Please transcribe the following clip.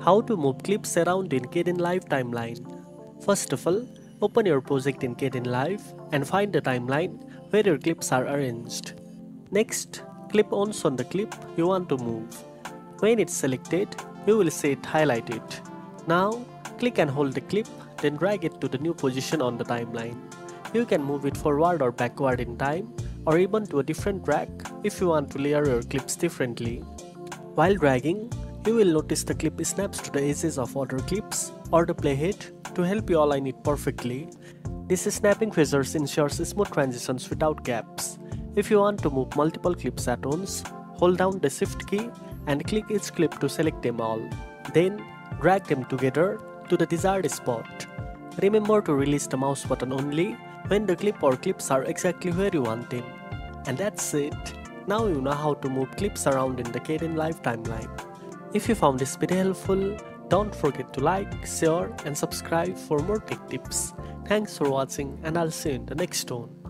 How to move clips around in Kdenlive timeline. First of all, open your project in Kdenlive and find the timeline where your clips are arranged. Next, clip once on the clip you want to move. When it's selected, you will see it highlighted. Now, click and hold the clip, then drag it to the new position on the timeline. You can move it forward or backward in time, or even to a different track if you want to layer your clips differently. While dragging, you will notice the clip snaps to the edges of other clips or the playhead to help you align it perfectly. This snapping feature ensures smooth transitions without gaps. If you want to move multiple clips at once, hold down the Shift key and click each clip to select them all. Then, drag them together to the desired spot. Remember to release the mouse button only when the clip or clips are exactly where you want them. And that's it. Now you know how to move clips around in the Kdenlive timeline. If you found this video helpful, don't forget to like, share and subscribe for more tech tips. Thanks for watching and I'll see you in the next one.